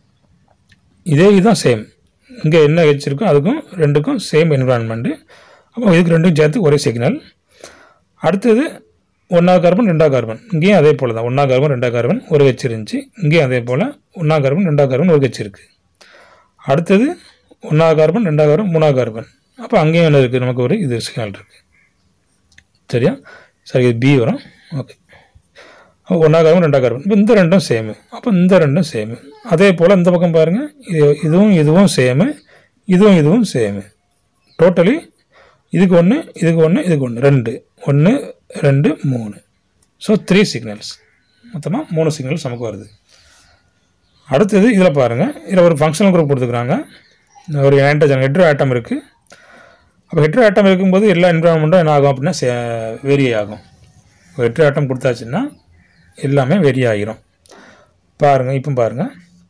இதே இதுதான் சேம். இங்கே என்ன வச்சுருக்கோ அதுக்கும் ரெண்டுக்கும் சேம் என்விரான்மெண்ட்டு. அப்போ இதுக்கு ரெண்டும் சேர்த்து ஒரே சிக்னல். அடுத்தது ஒன்றாவது கார்பன் ரெண்டாவது கார்பன். இங்கேயும் அதே போல் தான். ஒன்றாவது கார்பன் ரெண்டாவது கார்பன் ஒரு ஹெச் இருந்துச்சு. இங்கேயும் அதே போல் ஒன்றாவது கார்பன் ரெண்டாவது கார்பன் ஒரு ஹெச் இருக்குது. அடுத்தது ஒன்றாவது கார்பன் ரெண்டாவது கார்பன் மூணாவது கார்பன். அப்போ அங்கேயும் என்ன இருக்குது, நமக்கு ஒரு இது சிக்னல் இருக்குது. சரியா? சரி, இது பி வரும். ஓகே, ஒன்றாவது கார்பன் ரெண்டாவது கார்பன். இப்போ இந்த ரெண்டும் சேமு. அப்போ இந்த ரெண்டும் சேமு. அதே போல் இந்த பக்கம் பாருங்கள், இது இதுவும் இதுவும் சேமு, இதுவும் இதுவும் சேமு. டோட்டலி இதுக்கு ஒன்று இதுக்கு ஒன்று இதுக்கு ஒன்று ரெண்டு ஒன்று ரெண்டு மூணு. ஸோ த்ரீ சிக்னல்ஸ், மொத்தமாக மூணு சிக்னல்ஸ் நமக்கு வருது. அடுத்தது இதில் பாருங்கள், இதில் ஒரு ஃபங்க்ஷனல் குரூப் கொடுத்துக்கிறாங்க. ஒரு ஆன்டஜன் ஹெட்ரோ ஆட்டம் இருக்குது. அப்போ ஹெட்ரோ ஆட்டம் இருக்கும்போது எல்லா என்விரான்மெண்ட்டும் என்ன ஆகும் அப்படின்னா சே வேரி ஆகும். ஹெட்ரோ ஆட்டம் கொடுத்தாச்சுன்னா எல்லாமே வேரி ஆகிரும். பாருங்கள், இப்போ பாருங்கள்,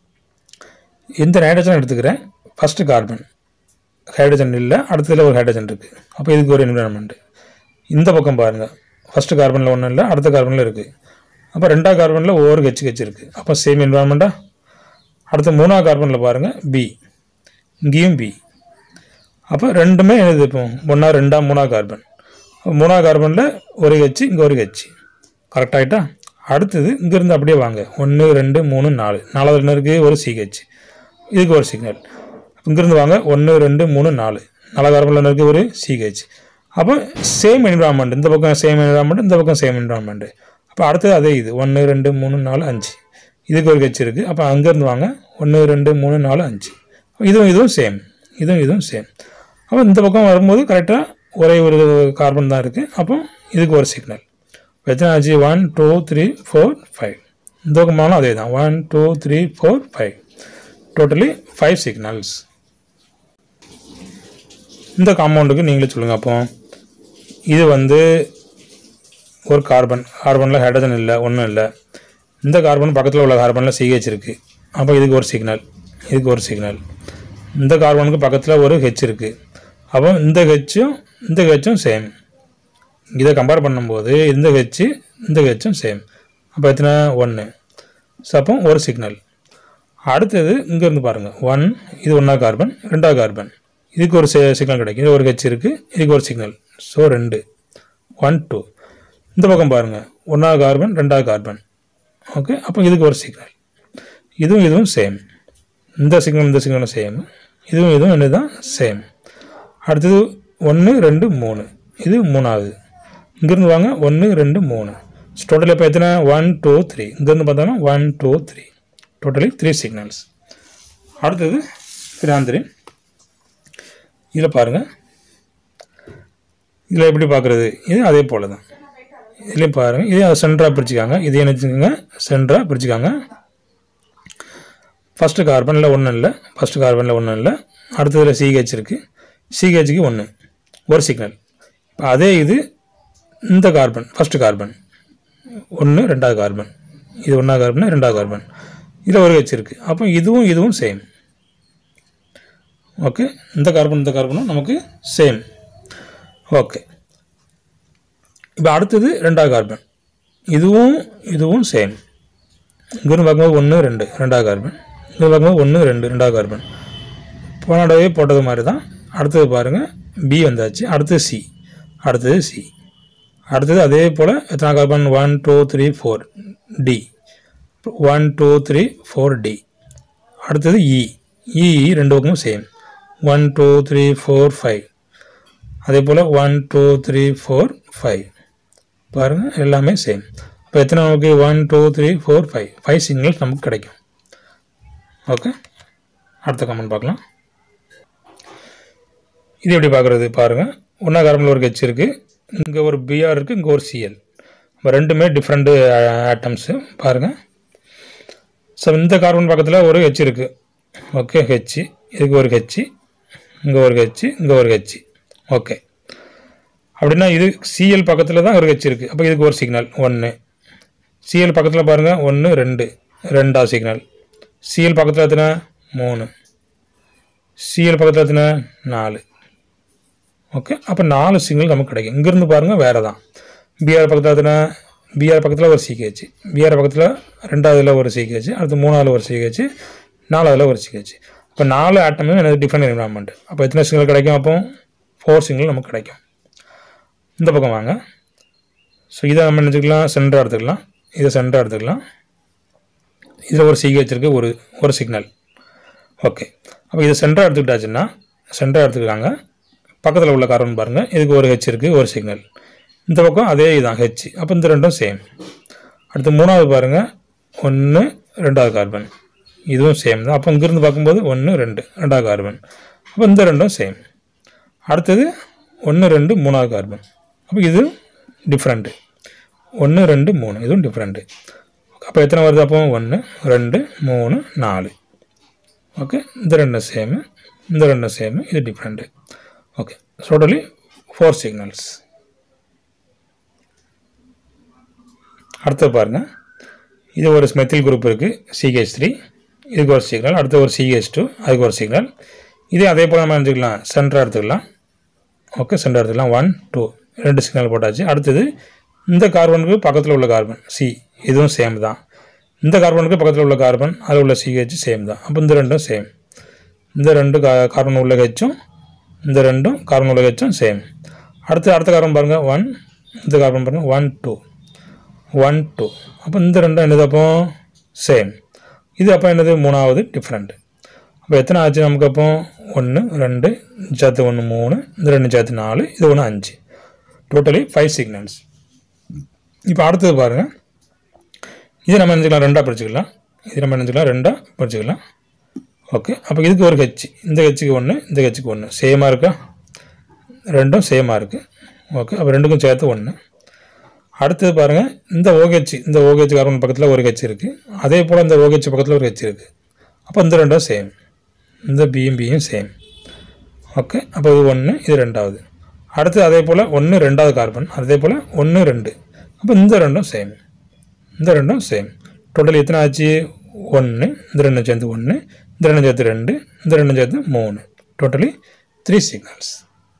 எந்த ஹைட்ரஜன் எடுத்துக்கிறேன். ஃபஸ்ட்டு கார்பன் ஹைட்ரஜன் இல்லை, அடுத்ததில் ஒரு ஹைட்ரஜன் இருக்குது. அப்போ இதுக்கு ஒரு என்விரான்மெண்ட்டு. இந்த பக்கம் பாருங்கள், ஃபஸ்ட்டு கார்பனில் ஒன்றும் இல்லை, அடுத்த கார்பனில் இருக்குது. அப்போ ரெண்டாவது கார்பனில் ஒவ்வொரு ஹெச் ஹெச் இருக்குது. அப்போ சேம் என்விரான்மெண்ட்டா. அடுத்த மூணாவது கார்பனில் பாருங்கள், பி, இங்கேயும் பி. அப்போ ரெண்டுமே இது இப்போ ஒன்றா ரெண்டா மூணாவது கார்பன். மூணாவது கார்பனில் ஒரு ஹெச், இங்கே ஒரு ஹெச். கரெக்ட் ஆகிட்டா. அடுத்தது இங்கேருந்து அப்படியே வாங்க, ஒன்று ரெண்டு மூணு நாலு. நாலாவது என்ன இருக்குது, ஒரு சிஹெச். இதுக்கு ஒரு சிக்னல். இங்கேருந்து வாங்க, ஒன்று ரெண்டு மூணு நாலு. நாலாவது கார்பனில் என்ன இருக்குது, ஒரு சிஹெச். அப்போ சேம் என்விரான்மெண்ட். இந்த பக்கம் சேம் என்விரான்மெண்ட், இந்த பக்கம் சேம் என்விரான்மெண்ட். அப்போ அடுத்தது அதே இது ஒன்று ரெண்டு மூணு நாலு அஞ்சு. இதுக்கு ஒரு ஹெச் இருக்குது. அப்போ அங்கேருந்து வாங்க, ஒன்று ரெண்டு மூணு நாலு அஞ்சு. இதுவும் இதுவும் சேம், இதுவும் இதுவும் சேம். அப்போ இந்த பக்கம் வரும்போது கரெக்டாக ஒரே ஒரு கார்பன் தான் இருக்குது. அப்போ இதுக்கு ஒரு சிக்னல். எத்தனை ஆச்சு, one two three four five. இந்த பக்கமானாலும் அதே தான், one two three four five. Totally five signals. இந்த காம்பவுண்டுக்கு நீங்களே சொல்லுங்கள். அப்போ இது வந்து ஒரு கார்பன். கார்பனில் ஹைட்ரஜன் இல்லை, ஒன்றும் இல்லை. இந்த கார்பன் பக்கத்தில் உள்ள கார்பனில் சிஹெச் இருக்குது. அப்போ இதுக்கு ஒரு சிக்னல், இதுக்கு ஒரு சிக்னல். இந்த கார்பனுக்கு பக்கத்தில் ஒரு ஹெச் இருக்குது. அப்போ இந்த ஹெச்சும் இந்த ஹெச்சும் சேம். இதை கம்பேர் பண்ணும்போது இந்த ஹெச்சு இந்த ஹெச்சும் சேம். அப்போ எத்தனை ஒன்று. ஸோ அப்போ ஒரு சிக்னல். அடுத்தது இங்கேருந்து பாருங்கள், ஒன் இது ஒன்றா கார்பன் ரெண்டாவது கார்பன், இதுக்கு ஒரு சிக்னல் கிடைக்கும். இது ஒரு ஹெச் இருக்குது, இதுக்கு ஒரு சிக்னல். ஸோ ரெண்டு ஒன் டூ. இந்த பக்கம் பாருங்கள், ஒன்றாவது கார்பன் ரெண்டாவது கார்பன். ஓகே, அப்போ இதுக்கு ஒரு சிக்னல். இதுவும் இதுவும் சேம். இந்த சிக்னல் இந்த சிக்னலும் சேம். இதுவும் இதுவும் என்ன தான் சேம். அடுத்தது ஒன்று ரெண்டு மூணு, இது மூணாவது. இங்கேருந்து வாங்க ஒன்று ரெண்டு மூணு. டோட்டலி இப்போ எத்தனை ஒன் டூ த்ரீ. இங்கேருந்து பார்த்தோன்னா one two three, totally three signals. அடுத்தது பிராந்திரின். இதில் பாருங்கள், இதில் எப்படி பார்க்குறது, இது அதே போல் தான். இதுலேயும் பாருங்கள், இதே சென்டராக பிரிச்சுக்காங்க. இதே நினச்சிக்கோங்க, சென்டராக பிரிச்சுக்காங்க. ஃபஸ்ட்டு கார்பனில் ஒன்றும் இல்லை, ஃபஸ்ட்டு கார்பனில் ஒன்றும் இல்லை. அடுத்ததில் சிஹெச் இருக்குது, சிஹெச்சுக்கு ஒன்று ஒரு சிக்னல். இப்போ அதே இது இந்த கார்பன் ஃபஸ்ட்டு கார்பன் ஒன்று ரெண்டாவது கார்பன், இது ஒன்றாவது கார்பன் ரெண்டாவது கார்பன், இதில் ஒரு ஹெச் இருக்குது. அப்போ இதுவும் இதுவும் சேம். ஓகே, இந்த கார்பன் இந்த கார்பனும் நமக்கு சேம். ஓகே, இப்போ அடுத்தது ரெண்டாவது கார்பன், இதுவும் இதுவும் சேம். இங்கேருந்து பார்க்கும்போது ஒன்று ரெண்டு ரெண்டாவது கார்பன், இங்கே பார்க்கும்போது ஒன்று ரெண்டு ரெண்டாவது கார்பன். போனடவே போட்டது மாதிரி தான். அடுத்தது பாருங்கள், பி வந்தாச்சு. அடுத்தது சி, அடுத்தது சி, அடுத்தது அதே போல் எத்தனை carbon one two three four D, one two three four D. அடுத்தது இ, இ ரெண்டு பக்கமும் same, one two three four five. அதே போல் one two three four five. பாருங்கள் எல்லாமே சேம். இப்போ எத்தனை நமக்கு one two three four five five signals நமக்கு கிடைக்கும். ஓகே, அடுத்த கமெண்ட் பார்க்கலாம். இது எப்படி பார்க்குறது பாருங்கள். ஒன்றா கார்பனில் ஒரு ஹெச் இருக்குது, இங்கே ஒரு பிஆர் இருக்குது, இங்கே ஒரு சிஎல். இப்போ ரெண்டுமே டிஃப்ரெண்ட்டு ஆட்டம்ஸு பாருங்கள். ஸோ இந்த கார்பன் பக்கத்தில் ஒரு ஹெச் இருக்குது. ஓகே, ஹெச், இதுக்கு ஒரு ஹெச், இங்கே ஒரு ஹெச், இங்கே ஒரு ஹெச். ஓகே, அப்படின்னா இது சிஎல் பக்கத்தில் தான் ஒரு ஹெச் இருக்குது. அப்போ இதுக்கு ஒரு சிக்னல் ஒன்று. சிஎல் பக்கத்தில் பாருங்கள் ஒன்று ரெண்டு ரெண்டாவது சிக்னல். சிஎல் பக்கத்தில் எத்தனை மூணு, சிஎல் பக்கத்தில் எத்தனை நாலு. ஓகே, அப்போ நாலு சிக்னல் நமக்கு கிடைக்கும். இங்கேருந்து பாருங்கள் வேறு தான். பிஆர் பக்கத்தில் எத்தனை, பிஆர் பக்கத்தில் ஒரு சிகேச், பிஆர் பக்கத்தில் ரெண்டாவதுல ஒரு சிகேச், அடுத்து மூணாவதுல ஒரு சிகேச், நாலாவதுல ஒரு சிகேச். இப்போ நாலு ஆட்டமும் எனக்கு டிஃப்ரெண்ட் என்விரான்மெண்ட். அப்போ எத்தனை சிக்னல் கிடைக்கும், அப்போ ஃபோர் சிக்னல் நமக்கு கிடைக்கும். இந்த பக்கம் வாங்க. ஸோ இதை நம்ம நினச்சிக்கலாம் சென்டராக எடுத்துக்கலாம், இதை சென்டராக எடுத்துக்கலாம். இதில் ஒரு சிகேச் இருக்குது, ஒரு ஒரு சிக்னல். ஓகே, அப்போ இதை சென்டராக எடுத்துக்கிட்டாச்சுன்னா சென்டராக எடுத்துக்கிறாங்க. பக்கத்தில் உள்ள கார்பன் பாருங்கள், இதுக்கு ஒரு ஹெச் இருக்குது, ஒரு சிக்னல். இந்த பக்கம் அதே இதுதான் ஹெச். அப்போ இந்த ரெண்டும் சேம். அடுத்து மூணாவது பாருங்கள், ஒன்று ரெண்டாவது கார்பன், இதுவும் சேம் தான். அப்போ இங்கேருந்து பார்க்கும்போது ஒன்று ரெண்டு ரெண்டாவது கார்பன், அப்போ இந்த ரெண்டும் சேம். அடுத்தது ஒன்று ரெண்டு மூணாவது கார்பன், அப்போ இது டிஃப்ரெண்ட்டு. ஒன்று ரெண்டு மூணு, இதுவும் டிஃப்ரெண்ட்டு. அப்போ எத்தனை வருது, அப்போ ஒன்று ரெண்டு மூணு நாலு. ஓகே, இந்த ரெண்டும் சேமு, இந்த ரெண்டும் சேமு, இது different. Okay, totally four signals. அடுத்து பாருங்கள், இது ஒரு மெத்தில் குரூப் இருக்குது, சிஹெச் த்ரீ, இதுக்கு ஒரு சிக்னல். அடுத்து ஒரு சிஹெச் டூ, அதுக்கு ஒரு சிக்னல். இதே அதே போல் நம்ம எடுத்துக்கலாம், சென்டராக எடுத்துக்கலாம். ஓகே, சென்டராக எடுத்துக்கலாம். ஒன் டூ ரெண்டு சிக்னல் போட்டாச்சு. அடுத்தது இந்த கார்பனுக்கு பக்கத்தில் உள்ள கார்பன் சி, இதுவும் சேம் தான். இந்த கார்பனுக்கு பக்கத்தில் உள்ள கார்பன் அதில் உள்ள சிஹெச் சேம் தான். அப்போ இந்த ரெண்டும் சேம். இந்த ரெண்டு கா கார்பன் உள்ள ஹெச்சும் இந்த ரெண்டும் கார்பன் உள்ள ஹெச்சும் சேம். அடுத்து அடுத்த கார்பன் பாருங்கள் ஒன், இந்த கார்பன் பாருங்கள் ஒன் டூ ஒன் டூ. அப்போ இந்த ரெண்டும் என்னது, அப்போ சேம். இது அப்போ என்னது, மூணாவது டிஃப்ரெண்ட். அப்போ எத்தனை ஆச்சு நமக்கு, அப்போ ஒன்று ரெண்டு சேர்த்து ஒன்று மூணு, இந்த ரெண்டு சேர்த்து நாலு, இது ஒன்று அஞ்சு. Totally five signals. இப்போ அடுத்தது பாருங்கள், இது நம்ம நினச்சிக்கலாம் ரெண்டாக பிரிச்சுக்கலாம். இது நம்ம நினச்சிக்கலாம் ரெண்டாக பிரிச்சுக்கலாம். ஓகே, அப்போ இதுக்கு ஒரு ஹெச், இந்த ஹெச்சுக்கு ஒன்று, இந்த ஹெச்சுக்கு ஒன்று, சேமாக இருக்கா, ரெண்டும் சேமாக இருக்குது. ஓகே, அப்போ ரெண்டுக்கும் சேர்த்து ஒன்று. அடுத்தது பாருங்கள், இந்த ஓஹெச், இந்த ஓஹெச் கார்பன் பக்கத்தில் ஒரு ஹெச் இருக்குது, அதே போல் இந்த ஓஹெச் பக்கத்தில் ஒரு ஹெச் இருக்குது. அப்போ இந்த ரெண்டும் சேம், இந்த பியும் பியும் சேம். ஓகே, அப்போ இது ஒன்று, இது ரெண்டாவது. அடுத்து அதே போல் ஒன்று ரெண்டாவது கார்பன், அதே போல் ஒன்று ரெண்டு. அப்போ இந்த ரெண்டும் சேம், இந்த ரெண்டும் சேம். டோட்டல் எத்தனை ஆச்சு, ஒன்று, இந்த ரெண்டும் சேர்த்து ஒன்று, இந்த ரெண்டும் சேர்த்து ரெண்டு, இந்த ரெண்டும் சேர்த்து மூணு. Totally three signals.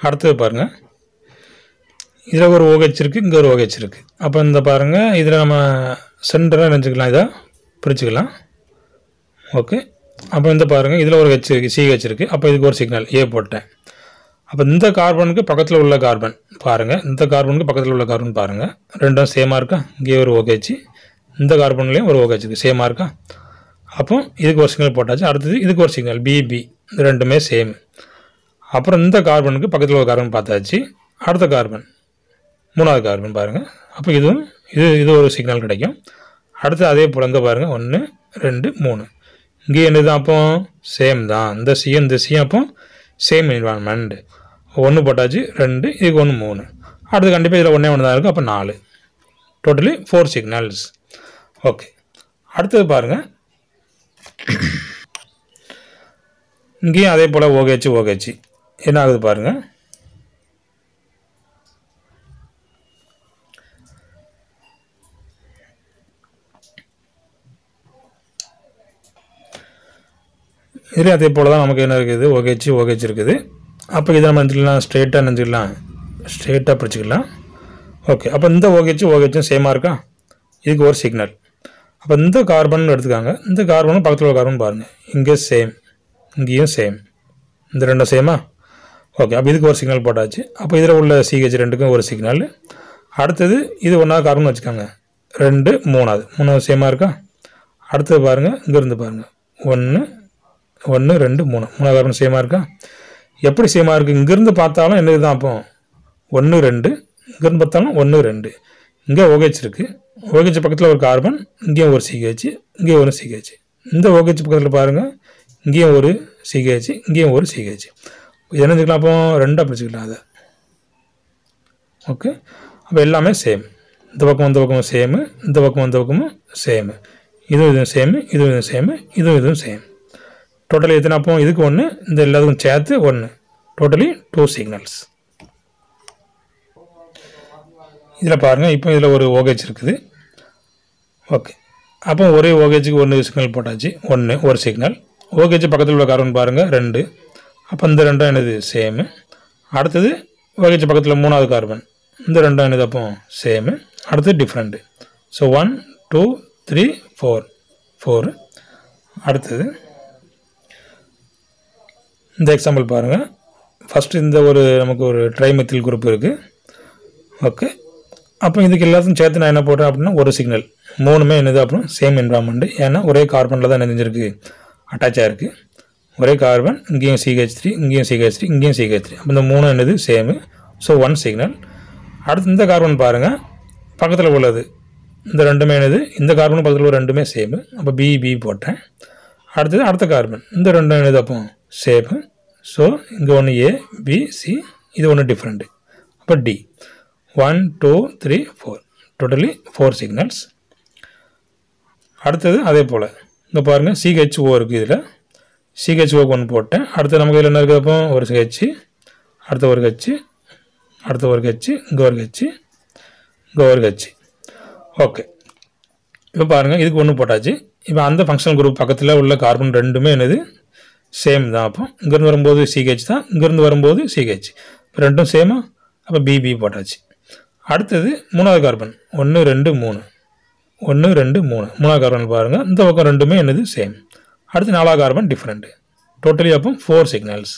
அடுத்தது பாருங்கள், இதில் ஒரு OH இருக்குது, இங்கே ஒரு OH இருக்குது. அப்போ இந்த பாருங்கள், இதில் நம்ம சென்டராக நினச்சிக்கலாம், இதை பிரிச்சுக்கலாம். ஓகே, அப்போ இந்த பாருங்கள், இதில் ஒரு ஹெச் இருக்குது, சிஹெச் இருக்குது. அப்போ இதுக்கு ஒரு சிக்னல் ஏ போட்டேன். அப்போ இந்த கார்பனுக்கு பக்கத்தில் உள்ள கார்பன் பாருங்கள், இந்த கார்பனுக்கு பக்கத்தில் உள்ள கார்பன் பாருங்கள், ரெண்டும் சேமாக இருக்கா? இங்கே ஒரு OH, இந்த கார்பன்லேயும் ஒரு OH இருக்குது, சேமாக இருக்கா? அப்போ இதுக்கு ஒரு சிக்னல் போட்டாச்சு. அடுத்தது இதுக்கு ஒரு சிக்னல் பிபி, இது ரெண்டுமே சேம். அப்புறம் இந்த கார்பனுக்கு பக்கத்தில் ஒரு கார்பன் பார்த்தாச்சு. அடுத்த கார்பன் மூணாவது கார்பன் பாருங்கள். அப்போ இதுவும் இது இது ஒரு சிக்னல் கிடைக்கும். அடுத்து அதே போல் இங்கே பாருங்கள், ஒன்று ரெண்டு மூணு, இங்கே என்ன தான்? அப்போ சேம் தான், இந்த சியும் இந்த சியும் அப்போ சேம் என்விரான்மெண்ட். ஒன்று போட்டாச்சு, ரெண்டு, இதுக்கு ஒன்று மூணு. அடுத்து கண்டிப்பாக இதில் ஒன்றே ஒன்று தான் இருக்கும், அப்போ நாலு. Totally four signals. ஓகே, அடுத்தது பாருங்கள், இங்கேயும் அதே போல் OH OH என்ன ஆகுது பாருங்கள். இதுலேயும் அதே போல் தான் நமக்கு என்ன இருக்குது, OH OH இருக்குது. அப்போ இதை நம்ம நினச்சிக்கலாம், ஸ்ட்ரெயிட்டாக நினச்சிக்கலாம், ஸ்ட்ரெயிட்டாக பிடிச்சிக்கலாம். ஓகே, அப்போ இந்த OH OHம் சேமாக இருக்கா? இதுக்கு ஒரு சிக்னல். அப்போ இந்த கார்பன் எடுத்துக்காங்க, இந்த கார்பனும் பக்கத்தில் உள்ள கார்பன் பாருங்கள், இங்கே சேம், இங்கேயும் சேம், இந்த ரெண்டும் சேமா? ஓகே, அப்போ இதுக்கு ஒரு சிக்னல் போட்டாச்சு. அப்போ இதில் உள்ள சிஹெச் ரெண்டுக்கும் ஒரு சிக்னல். அடுத்தது இது ஒன்றாவது கார்பன் வச்சுக்காங்க, ரெண்டு மூணாவது மூணாவது சேமாக இருக்கா? அடுத்தது பாருங்கள், இங்கேருந்து பாருங்கள், ஒன்று ஒன்று ரெண்டு மூணு, மூணாவது கார்பன் சேமாக இருக்கா? எப்படி சேமாக இருக்குது? இங்கேருந்து பார்த்தாலும் என்ன தான்? அப்போ ஒன்று ரெண்டு, இங்கேருந்து பார்த்தாலும் ஒன்று ரெண்டு. இங்கே OH இருக்குது, OH பக்கத்தில் ஒரு கார்பன், இங்கேயும் ஒரு சிஹெச், இங்கேயும் ஒரு சிஹெச். இந்த OH பக்கத்தில் பாருங்கள், இங்கேயும் ஒரு சிஹெச், இங்கேயும் ஒரு சிஹெச். என்ன செஞ்சுக்கலாம்? அப்போ ரெண்டாக பிடிச்சிக்கலாம் அதை. ஓகே, அப்போ எல்லாமே சேம். இந்த பக்கம் இந்த பக்கமும் சேமு, இந்த பக்கம் இந்த பக்கமும் சேமு, இதுவும் இதுவும் சேமு, இதுவும் இதுவும் சேமு, இதுவும் இதுவும் சேம். டோட்டலி எத்தனை? அப்போ இதுக்கு ஒன்று, இந்த எல்லாத்துக்கும் சேர்த்து ஒன்று, டோட்டலி டூ சிக்னல்ஸ். இதில் பாருங்கள், இப்போ இதில் ஒரு OH இருக்குது. ஓகே, அப்போ ஒரே OHக்கு ஒன்று சிக்னல் போட்டாச்சு, ஒன்று ஒரு சிக்னல். OH பக்கத்தில் உள்ள கார்பன் பாருங்கள், ரெண்டு. அப்போ இந்த ரெண்டும் என்னது? சேமு. அடுத்தது OH பக்கத்தில் மூணாவது கார்பன், இந்த ரெண்டும் என்னது? அப்போ சேமு. அடுத்தது different. So one two three four, four. அடுத்தது இந்த எக்ஸாம்பிள் பாருங்கள். ஃபஸ்ட்டு இந்த ஒரு நமக்கு ஒரு ட்ரைமெத்தில் குரூப் இருக்குது. ஓகே, அப்போ இதுக்கு எல்லாத்தையும் சேர்த்து நான் என்ன போட்டேன் அப்படின்னா ஒரு சிக்னல். மூணுமே என்னது? அப்புறம் சேம் என்விரான்மெண்ட்டு. ஏன்னா ஒரே கார்பனில் தான் நினைஞ்சிருக்கு, அட்டாச் ஆகிருக்கு. ஒரே கார்பன், இங்கேயும் சிஹெச் த்ரீ, இங்கேயும் சிஹெச் த்ரீ, இங்கேயும் சிஹெச் த்ரீ. அப்போ இந்த மூணு என்னது? சேமு. So one signal. அடுத்து இந்த கார்பன் பாருங்கள், பக்கத்தில் உள்ளது இந்த ரெண்டுமே என்னது? இந்த கார்பனும் பக்கத்தில் உள்ள ரெண்டுமே சேமு. அப்போ பி பி போட்டேன். அடுத்தது அடுத்த கார்பன், இந்த ரெண்டும் என்னது? அப்போ சேமு. ஸோ இங்கே ஒன்று ஏ பி சி, இது ஒன்று டிஃப்ரெண்ட்டு. அப்போ D. One two three four, totally four signals. அடுத்தது அதே போல் இங்கே பாருங்கள், சிஹெச்ஓ இருக்குது. இதில் சிஹெச்ஓக்கு ஒன்று போட்டேன். அடுத்து நமக்கு இதில் என்ன இருக்குது? அப்போ ஒரு ஹெச், அடுத்த ஒரு ஹெச், அடுத்த ஒரு ஹெச், இங்கே ஒரு ஹெச், இங்கே ஒரு ஹெச். ஓகே, இப்போ பாருங்கள், இதுக்கு ஒன்று போட்டாச்சு. இப்போ அந்த ஃபங்க்ஷனல் குரூப் பக்கத்தில் உள்ள கார்பன் ரெண்டுமே என்னது? சேம் தான். அப்போ இங்கேருந்து வரும்போது சிஹெச் தான், இங்கேருந்து வரும்போது சிஹெச், இப்போ ரெண்டும் சேமா? அப்போ பிபி போட்டாச்சு. அடுத்தது மூணாவது கார்பன், ஒன்று ரெண்டு மூணு, ஒன்று ரெண்டு மூணு, மூணாவது கார்பன் பாருங்கள், இந்த பக்கம் ரெண்டுமே என்னது? சேம். அடுத்து நாலாவது கார்பன் டிஃப்ரெண்ட்டு. டோட்டலி அப்போ ஃபோர் சிக்னல்ஸ்.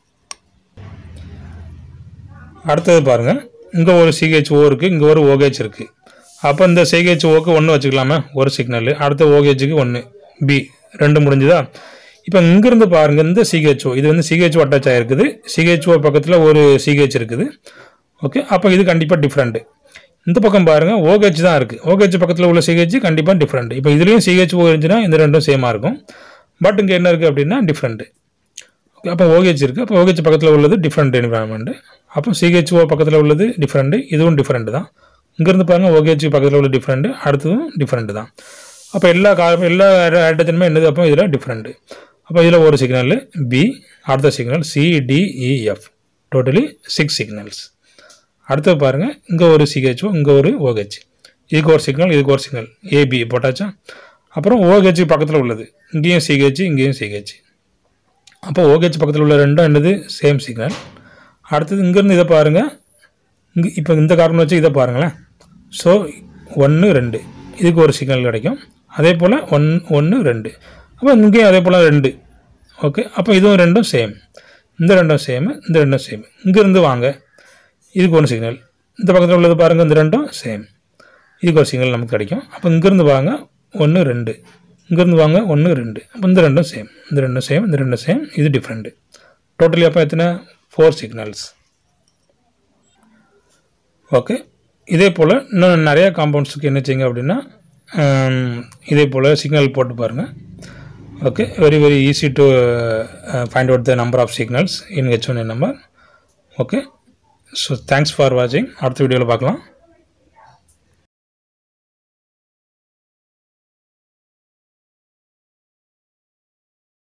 அடுத்தது பாருங்கள், இங்கே ஒரு சிஹெச்ஓ இருக்குது, இங்கே ஒரு OH இருக்குது. அப்போ இந்த சிஹெச்ஓக்கு ஒன்று வச்சுக்கலாமா? ஒரு சிக்னல். அடுத்த OHக்கு ஒன்று, பி, ரெண்டு முடிஞ்சுதா? இப்போ இங்கேருந்து பாருங்கள், இந்த சிஹெச்ஓ இது வந்து சிஹெச்ஓ அட்டாச் ஆகிருக்குது. சிஹெச்ஓ பக்கத்தில் ஒரு சிஹெச் இருக்குது. ஓகே, அப்போ இது கண்டிப்பாக டிஃப்ரெண்ட்டு. இந்த பக்கம் பாருங்கள், OH தான் இருக்குது. OH பக்கத்தில் உள்ள சிஹெச் கண்டிப்பாக டிஃப்ரெண்ட். இப்போ இதுலேயும் சிஹெச்ஓ இருந்துச்சுன்னா இந்த ரெண்டும் சேமாக இருக்கும். பட் இங்கே என்ன இருக்குது அப்படின்னா டிஃப்ரெண்ட்டு. ஓகே, அப்போ OH இருக்குது. அப்போ OH பக்கத்தில் உள்ளது டிஃப்ரெண்ட் என்விரான்மெண்ட்டு. அப்போ சிஹெச்ஓ பக்கத்தில் உள்ளது டிஃப்ரெண்ட்டு, இதுவும் டிஃப்ரெண்ட்டு தான். இங்கேருந்து பாருங்கள், OH பக்கத்தில் உள்ள டிஃப்ரெண்ட்டு, அடுத்ததும் டிஃப்ரெண்ட்டு தான். அப்போ எல்லா கார்பன் எல்லா ஹைட்ரஜனுமே என்னது? அப்போ இதில் டிஃப்ரெண்ட்டு. அப்போ இதில் ஒரு சிக்னல் பி, அடுத்த signal C D E F, totally six signals. அடுத்தது பாருங்கள், இங்கே ஒரு சிஹெச்ஓ, இங்கே ஒரு OH, இதுக்கு ஒரு சிக்னல், இதுக்கு ஒரு சிக்னல், ஏபி போட்டாச்சா? அப்புறம் OH பக்கத்தில் உள்ளது, இங்கேயும் சிஹெச், இங்கேயும் சிஹெச். அப்போ OH பக்கத்தில் உள்ள ரெண்டும் என்னது? Same signal. அடுத்தது இங்கேருந்து இதை பாருங்கள். இங்கே இப்போ இந்த கார்பன் வச்சு இதை பாருங்களேன். ஸோ ஒன்று ரெண்டு இதுக்கு ஒரு சிக்னல் கிடைக்கும். அதே போல் ஒன் ஒன்று ரெண்டு அப்போ இங்கேயும் அதே போல் ரெண்டு. ஓகே, அப்போ இதுவும் ரெண்டும் சேம். இந்த ரெண்டும் சேமு, இந்த ரெண்டும் சேம். இங்கேருந்து வாங்க, இதுக்கு ஒரு சிக்னல். இந்த பக்கத்தில் உள்ளது பாருங்கள், இந்த ரெண்டும் சேம். இதுக்கு ஒரு சிக்னல் நமக்கு கிடைக்கும். அப்போ இங்கேருந்து வாங்க ஒன்று ரெண்டு, இங்கேருந்து வாங்க ஒன்று ரெண்டு. அப்போ இந்த ரெண்டும் சேம், இந்த ரெண்டும் சேம், இந்த ரெண்டும் சேம், இது டிஃப்ரெண்ட்டு. டோட்டலி அப்போ எத்தனை? Four signals. ஓகே, இதே போல் இன்னும் நிறையா காம்பவுண்ட்ஸுக்கு என்ன செய்யுங்க அப்படின்னா இதே போல் சிக்னல் போட்டு பாருங்கள். Okay, very very easy to find out the number of signals in H one N M R. Okay, so thanks for வாட்சிங். அடுத்த வீடியோவில் பார்க்கலாம்.